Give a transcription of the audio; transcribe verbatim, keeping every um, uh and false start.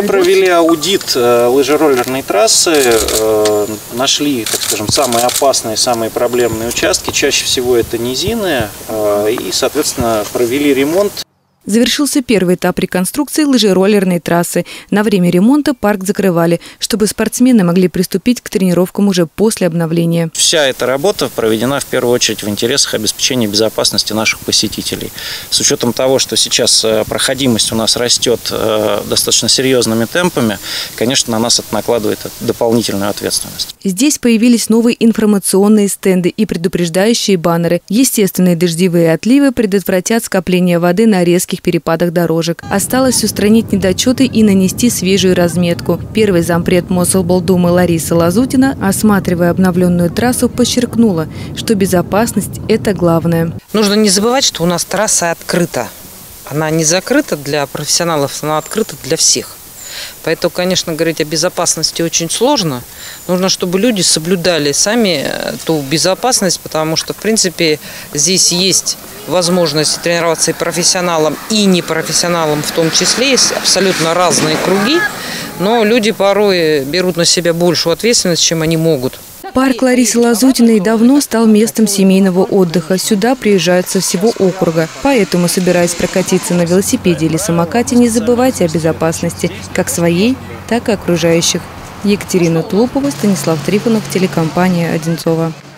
провели аудит лыжероллерной трассы, нашли, так скажем, самые опасные, самые проблемные участки. Чаще всего это низины, и, соответственно, провели ремонт. Завершился первый этап реконструкции лыжероллерной трассы. На время ремонта парк закрывали, чтобы спортсмены могли приступить к тренировкам уже после обновления. Вся эта работа проведена в первую очередь в интересах обеспечения безопасности наших посетителей. С учетом того, что сейчас проходимость у нас растет достаточно серьезными темпами, конечно, на нас это накладывает дополнительную ответственность. Здесь появились новые информационные стенды и предупреждающие баннеры. Естественные дождевые отливы предотвратят скопление воды на резких перепадах дорожек. Осталось устранить недочеты и нанести свежую разметку. Первый зампред Мособлдумы Лариса Лазутина, осматривая обновленную трассу, подчеркнула, что безопасность – это главное. Нужно не забывать, что у нас трасса открыта. Она не закрыта для профессионалов, она открыта для всех. Поэтому, конечно, говорить о безопасности очень сложно. Нужно, чтобы люди соблюдали сами ту безопасность, потому что, в принципе, здесь есть возможность тренироваться и профессионалам, и непрофессионалам в том числе. Есть абсолютно разные круги, но люди порой берут на себя большую ответственность, чем они могут. Парк Ларисы Лазутиной давно стал местом семейного отдыха. Сюда приезжают со всего округа. Поэтому, собираясь прокатиться на велосипеде или самокате, не забывайте о безопасности как своей, так и окружающих. Екатерина Тлупова, Станислав Трифонов, телекомпания «Одинцово».